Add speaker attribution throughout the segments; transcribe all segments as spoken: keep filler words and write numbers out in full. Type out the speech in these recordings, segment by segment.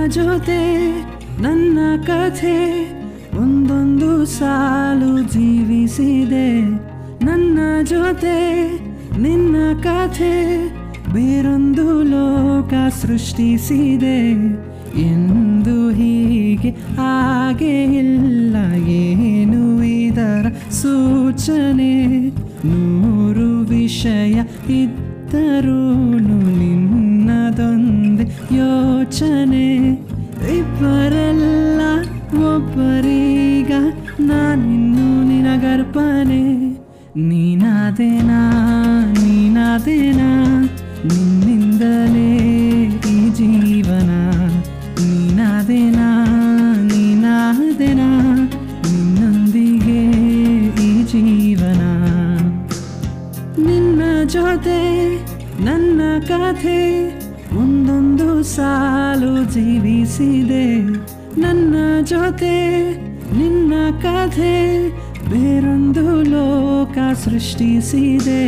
Speaker 1: ಜೊತೆ ನನ್ನ ಕಥೆ ಒಂದೊಂದು ಸಾಲು ಜೀವಿಸಿದೆ. ನನ್ನ ಜೊತೆ ನಿನ್ನ ಕಥೆ ಬೇರೊಂದು ಲೋಕ ಸೃಷ್ಟಿಸಿದೆ. ಎಂದು ಹೀಗೆ ಹಾಗೆ ಇಲ್ಲ, ಏನು ಇದರ ಸೂಚನೆ? ನೂರು ವಿಷಯ ಇದ್ದರೂ ನಿನ್ನದೊಂದೇ ಯೋಚನೆ. ಇಬ್ಬರಲ್ಲ ಒಬ್ಬರೀಗ, ನಾನಿನ್ನು ನಿನಗರ್ಪಣೆ. ನೀನಾದೇನಾ ನೀನಾದೇನಾ ನಿನ್ನಿಂದಲೇ ಈ ಜೀವನ. ನೀನಾದೇನಾ ನೀನಾದೇನಾ ನಿನ್ನೊಂದಿಗೆ ಈ ಜೀವನ. ನಿನ್ನ ಜೊತೆ ನನ್ನ ಕಥೆ ಒಂದೊಂದು ಸಾಲು ಜೀವಿಸಿದೆ. ನನ್ನ ಜೊತೆ ನಿನ್ನ ಕಥೆ ಬೇರೊಂದು ಲೋಕ ಸೃಷ್ಟಿಸಿದೆ.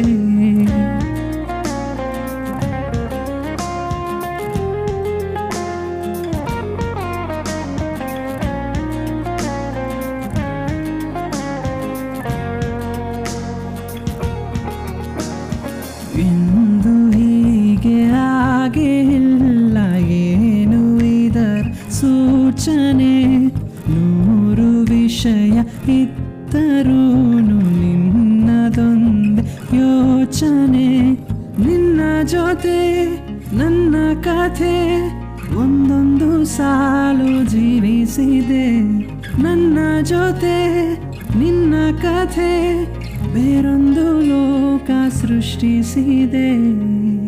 Speaker 1: ಎಂದು ಹೀಗೆ ಹಾಗೆ ಇಲ್ಲ, ಏನು ಇದರ ಸೂಚನೆ? ನೂರು ವಿಷಯ ಇದ್ದರೂ ನಿನ್ನದೊಂದೇ ಯೋಚನೆ. ನಿನ್ನ ಜೊತೆ ನನ್ನ ಕಥೆ ಒಂದೊಂದು ಸಾಲು ಜೀವಿಸಿದೆ. ನನ್ನ ಜೊತೆ ನಿನ್ನ ಕಥೆ ಬೇರೊಂದು ಲೋಕ ಸೃಷ್ಟಿಸಿದೆ.